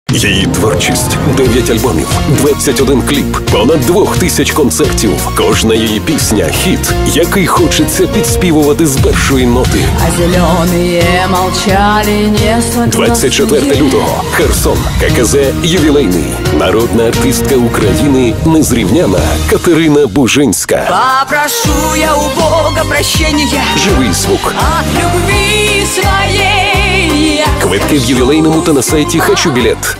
Її творчість, 9 альбомів, 21 кліп, понад 2000 концертів. Кожна її пісня – хіт, який хочеться підспівувати з першої ноти. 24 лютого. Херсон. ККЗ «Ювілейний». Народна артистка України незрівняна Катерина Бужинська. Попрошу я у Бога прощения. Живий звук. От любви своей. Квитки в ювілейному та на сайті «Хочу білет».